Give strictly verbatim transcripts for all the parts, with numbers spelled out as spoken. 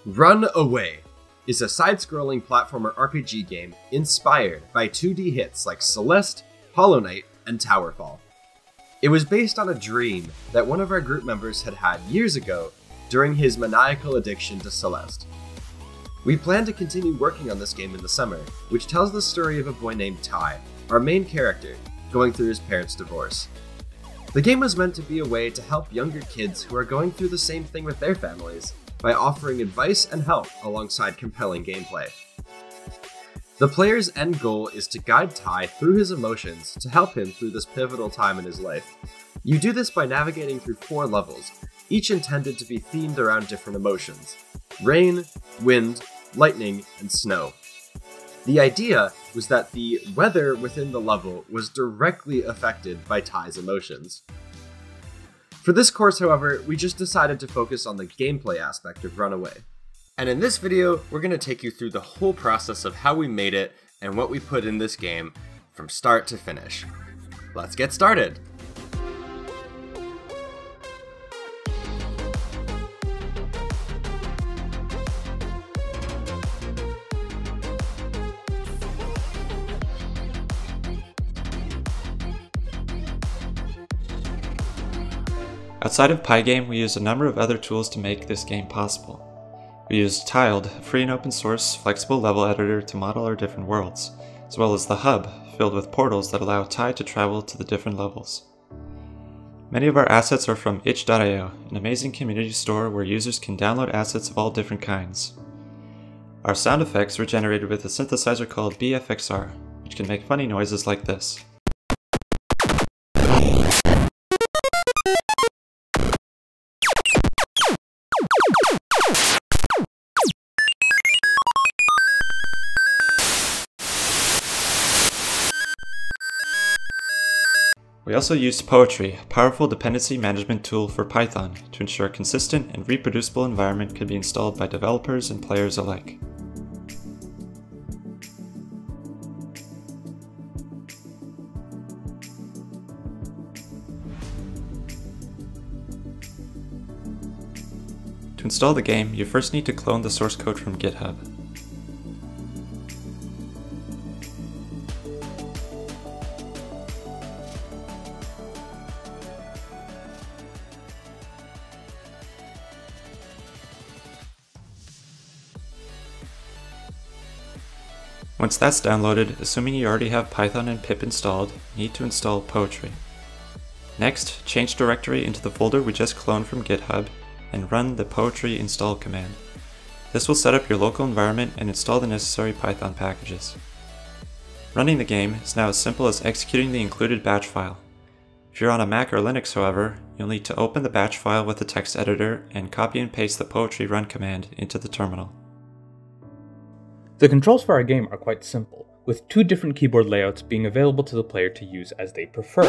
Run Away is a side-scrolling platformer R P G game inspired by two D hits like Celeste, Hollow Knight, and Towerfall. It was based on a dream that one of our group members had had years ago during his maniacal addiction to Celeste. We plan to continue working on this game in the summer, which tells the story of a boy named Ty, our main character, going through his parents' divorce. The game was meant to be a way to help younger kids who are going through the same thing with their families by offering advice and help alongside compelling gameplay. The player's end goal is to guide Ty through his emotions to help him through this pivotal time in his life. You do this by navigating through four levels, each intended to be themed around different emotions: rain, wind, lightning, and snow. The idea was that the weather within the level was directly affected by Ty's emotions. For this course, however, we just decided to focus on the gameplay aspect of Run Away. And in this video, we're going to take you through the whole process of how we made it and what we put in this game from start to finish. Let's get started! Outside of Pygame, we used a number of other tools to make this game possible. We used Tiled, a free and open source, flexible level editor to model our different worlds, as well as the Hub, filled with portals that allow Ty to travel to the different levels. Many of our assets are from itch dot i o, an amazing community store where users can download assets of all different kinds. Our sound effects were generated with a synthesizer called B F X R, which can make funny noises like this. We also used Poetry, a powerful dependency management tool for Python, to ensure a consistent and reproducible environment could be installed by developers and players alike. To install the game, you first need to clone the source code from GitHub. Once that's downloaded, assuming you already have Python and pip installed, you need to install Poetry. Next, change directory into the folder we just cloned from GitHub and run the Poetry install command. This will set up your local environment and install the necessary Python packages. Running the game is now as simple as executing the included batch file. If you're on a Mac or Linux, however, you'll need to open the batch file with the text editor and copy and paste the Poetry run command into the terminal. The controls for our game are quite simple, with two different keyboard layouts being available to the player to use as they prefer.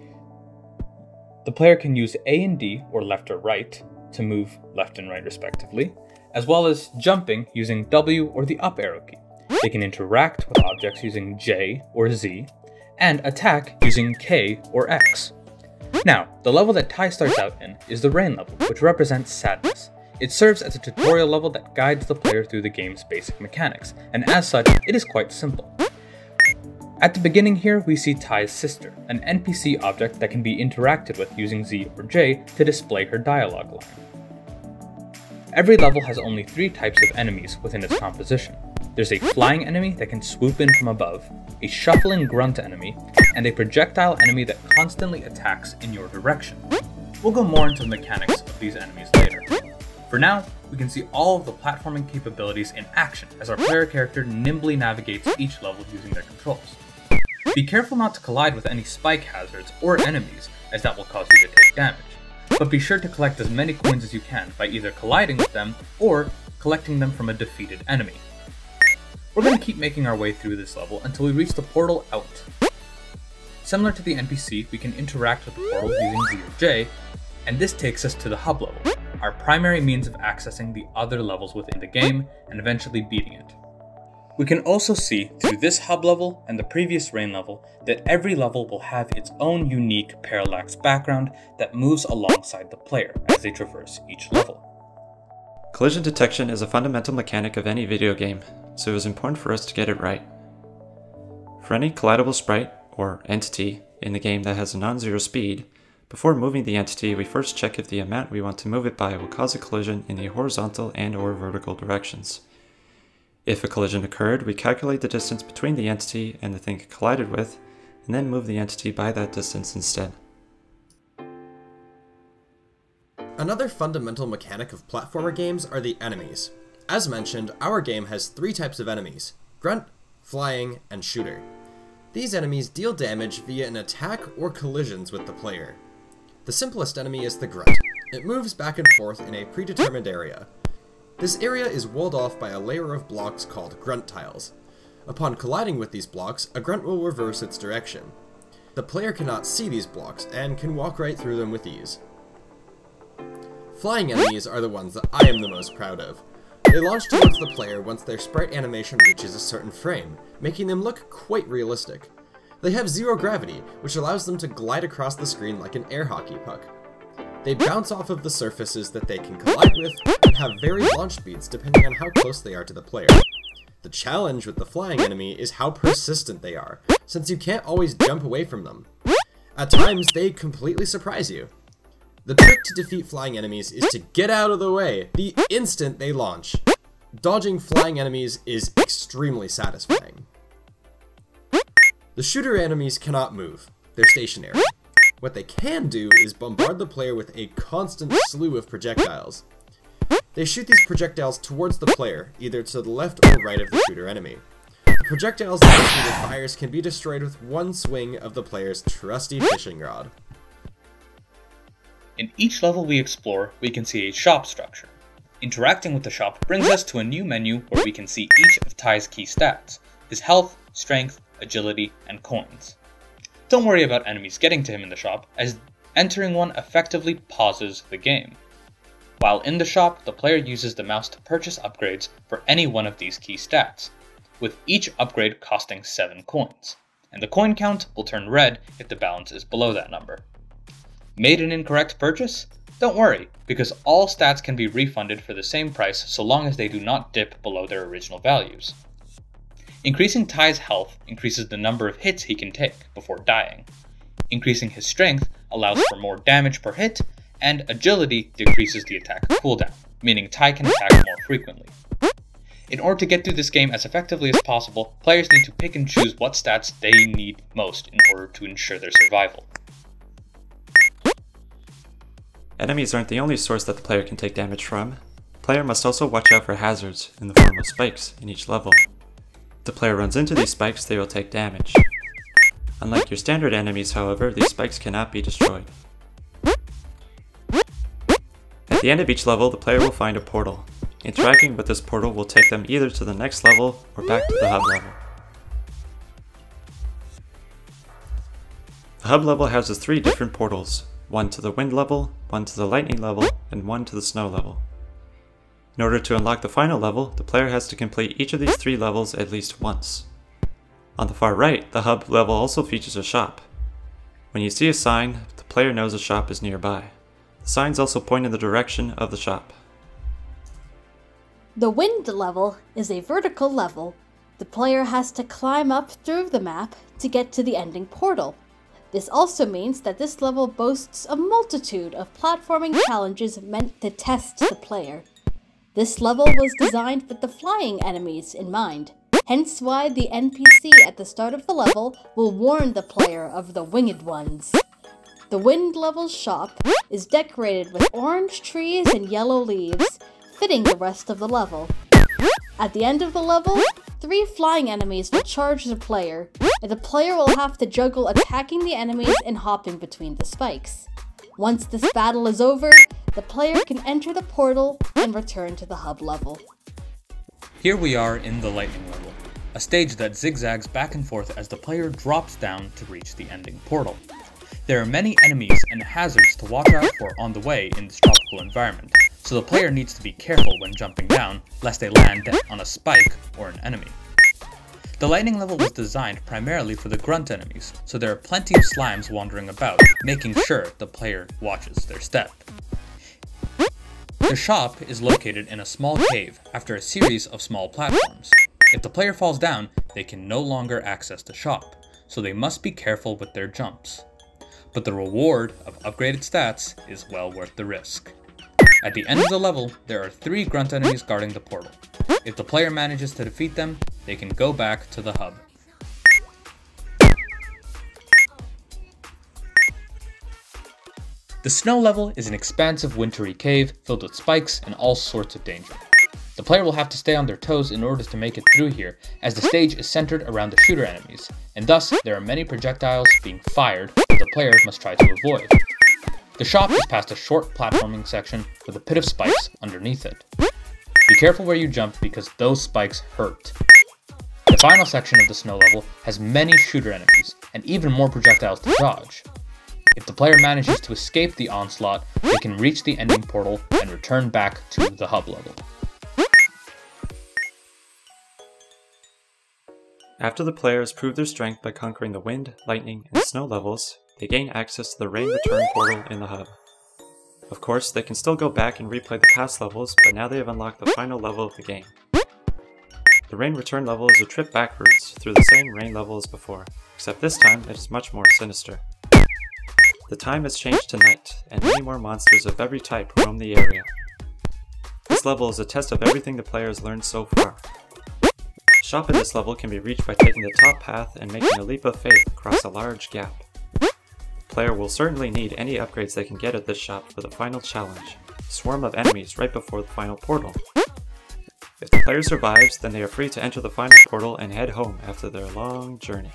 The player can use A and D, or left or right, to move left and right respectively, as well as jumping using W or the up arrow key. They can interact with objects using J or Z, and attack using K or X. Now, the level that Ty starts out in is the Rain level, which represents sadness. It serves as a tutorial level that guides the player through the game's basic mechanics, and as such, it is quite simple. At the beginning here, we see Ty's sister, an N P C object that can be interacted with using Z or J to display her dialogue line. Every level has only three types of enemies within its composition. There's a flying enemy that can swoop in from above, a shuffling grunt enemy, and a projectile enemy that constantly attacks in your direction. We'll go more into the mechanics of these enemies later. For now, we can see all of the platforming capabilities in action as our player character nimbly navigates each level using their controls. Be careful not to collide with any spike hazards or enemies, as that will cause you to take damage, but be sure to collect as many coins as you can by either colliding with them or collecting them from a defeated enemy. We're going to keep making our way through this level until we reach the portal out. Similar to the N P C, we can interact with the portal using Z or J, and this takes us to the hub level, our primary means of accessing the other levels within the game and eventually beating it. We can also see through this hub level and the previous Rain level that every level will have its own unique parallax background that moves alongside the player as they traverse each level. Collision detection is a fundamental mechanic of any video game, so it was important for us to get it right. For any collidable sprite, or entity, in the game that has a non-zero speed, before moving the entity, we first check if the amount we want to move it by will cause a collision in the horizontal and or vertical directions. If a collision occurred, we calculate the distance between the entity and the thing it collided with, and then move the entity by that distance instead. Another fundamental mechanic of platformer games are the enemies. As mentioned, our game has three types of enemies: grunt, flying, and shooter. These enemies deal damage via an attack or collisions with the player. The simplest enemy is the grunt. It moves back and forth in a predetermined area. This area is walled off by a layer of blocks called grunt tiles. Upon colliding with these blocks, a grunt will reverse its direction. The player cannot see these blocks and can walk right through them with ease. Flying enemies are the ones that I am the most proud of. They launch towards the player once their sprite animation reaches a certain frame, making them look quite realistic. They have zero gravity, which allows them to glide across the screen like an air hockey puck. They bounce off of the surfaces that they can collide with, and have varied launch speeds depending on how close they are to the player. The challenge with the flying enemy is how persistent they are, since you can't always jump away from them. At times, they completely surprise you. The trick to defeat flying enemies is to get out of the way the instant they launch. Dodging flying enemies is extremely satisfying. The shooter enemies cannot move. They're stationary. What they can do is bombard the player with a constant slew of projectiles. They shoot these projectiles towards the player, either to the left or right of the shooter enemy. The projectiles that the shooter fires can be destroyed with one swing of the player's trusty fishing rod. In each level we explore, we can see a shop structure. Interacting with the shop brings us to a new menu where we can see each of Ty's key stats: his health, strength, agility, and coins. Don't worry about enemies getting to him in the shop, as entering one effectively pauses the game. While in the shop, the player uses the mouse to purchase upgrades for any one of these key stats, with each upgrade costing seven coins, and the coin count will turn red if the balance is below that number. Made an incorrect purchase? Don't worry, because all stats can be refunded for the same price so long as they do not dip below their original values. Increasing Ty's health increases the number of hits he can take before dying. Increasing his strength allows for more damage per hit, and agility decreases the attack cooldown, meaning Ty can attack more frequently. In order to get through this game as effectively as possible, players need to pick and choose what stats they need most in order to ensure their survival. Enemies aren't the only source that the player can take damage from. The player must also watch out for hazards in the form of spikes in each level. If the player runs into these spikes, they will take damage. Unlike your standard enemies, however, these spikes cannot be destroyed. At the end of each level, the player will find a portal. Interacting with this portal will take them either to the next level or back to the hub level. The hub level houses three different portals. One to the wind level, one to the lightning level, and one to the snow level. In order to unlock the final level, the player has to complete each of these three levels at least once. On the far right, the hub level also features a shop. When you see a sign, the player knows a shop is nearby. The signs also point in the direction of the shop. The wind level is a vertical level. The player has to climb up through the map to get to the ending portal. This also means that this level boasts a multitude of platforming challenges meant to test the player. This level was designed with the flying enemies in mind, hence why the N P C at the start of the level will warn the player of the winged ones. The wind level's shop is decorated with orange trees and yellow leaves, fitting the rest of the level. At the end of the level, three flying enemies will charge the player, and the player will have to juggle attacking the enemies and hopping between the spikes. Once this battle is over, the player can enter the portal and return to the hub level. Here we are in the lightning level, a stage that zigzags back and forth as the player drops down to reach the ending portal. There are many enemies and hazards to watch out for on the way in this tropical environment, so the player needs to be careful when jumping down, lest they land on a spike or an enemy. The lightning level was designed primarily for the grunt enemies, so there are plenty of slimes wandering about, making sure the player watches their step. The shop is located in a small cave after a series of small platforms. If the player falls down, they can no longer access the shop, so they must be careful with their jumps. But the reward of upgraded stats is well worth the risk. At the end of the level, there are three grunt enemies guarding the portal. If the player manages to defeat them, they can go back to the hub. The snow level is an expansive wintry cave filled with spikes and all sorts of danger. The player will have to stay on their toes in order to make it through here, as the stage is centered around the shooter enemies, and thus there are many projectiles being fired that the player must try to avoid. The shop is past a short platforming section with a pit of spikes underneath it. Be careful where you jump because those spikes hurt. The final section of the snow level has many shooter enemies, and even more projectiles to dodge. If the player manages to escape the onslaught, they can reach the ending portal and return back to the hub level. After the players prove their strength by conquering the wind, lightning, and snow levels, they gain access to the rain return portal in the hub. Of course, they can still go back and replay the past levels, but now they have unlocked the final level of the game. The rain return level is a trip backwards through the same rain level as before, except this time it is much more sinister. The time has changed to night, and many more monsters of every type roam the area. This level is a test of everything the player has learned so far. The shop in this level can be reached by taking the top path and making a leap of faith across a large gap. The player will certainly need any upgrades they can get at this shop for the final challenge, a swarm of enemies right before the final portal. If the player survives, then they are free to enter the final portal and head home after their long journey.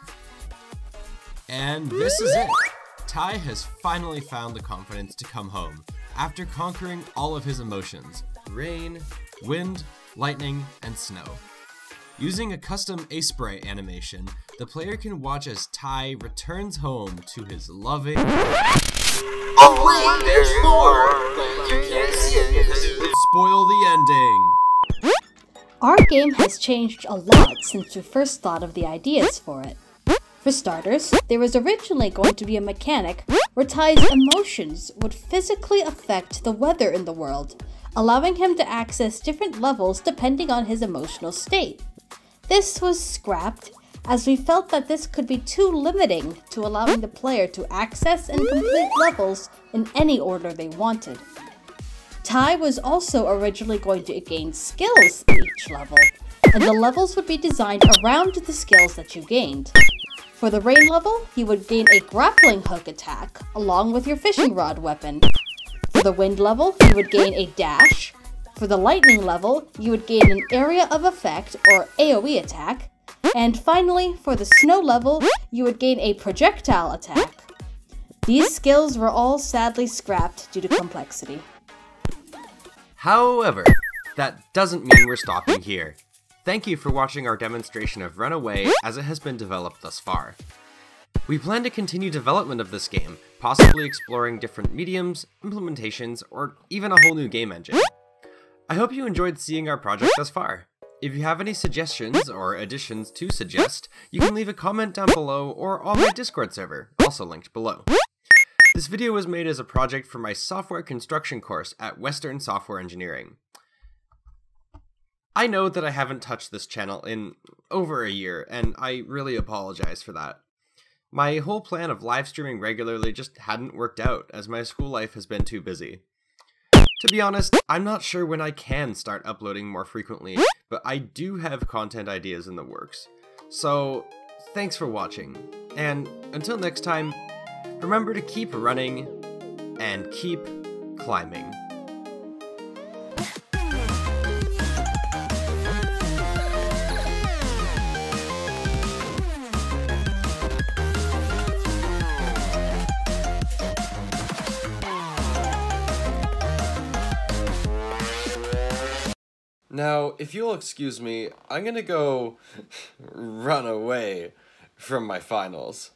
And this is it! Ty has finally found the confidence to come home, after conquering all of his emotions, rain, wind, lightning, and snow. Using a custom ace spray animation, the player can watch as Ty returns home to his loving... Oh wait, there's more! You can't see it. Spoil the ending! Our game has changed a lot since we first thought of the ideas for it. For starters, there was originally going to be a mechanic where Ty's emotions would physically affect the weather in the world, allowing him to access different levels depending on his emotional state. This was scrapped, as we felt that this could be too limiting to allowing the player to access and complete levels in any order they wanted. Ty was also originally going to gain skills in each level, and the levels would be designed around the skills that you gained. For the rain level, you would gain a grappling hook attack, along with your fishing rod weapon. For the wind level, you would gain a dash. For the lightning level, you would gain an area of effect, or A O E attack. And finally, for the snow level, you would gain a projectile attack. These skills were all sadly scrapped due to complexity. However, that doesn't mean we're stopping here. Thank you for watching our demonstration of Runaway as it has been developed thus far. We plan to continue development of this game, possibly exploring different mediums, implementations, or even a whole new game engine. I hope you enjoyed seeing our project thus far. If you have any suggestions or additions to suggest, you can leave a comment down below or on my Discord server, also linked below. This video was made as a project for my software construction course at Western Software Engineering. I know that I haven't touched this channel in over a year, and I really apologize for that. My whole plan of live streaming regularly just hadn't worked out, as my school life has been too busy. To be honest, I'm not sure when I can start uploading more frequently, but I do have content ideas in the works. So, thanks for watching, and until next time, remember to keep running and keep climbing. Now, if you'll excuse me, I'm gonna go run away from my finals.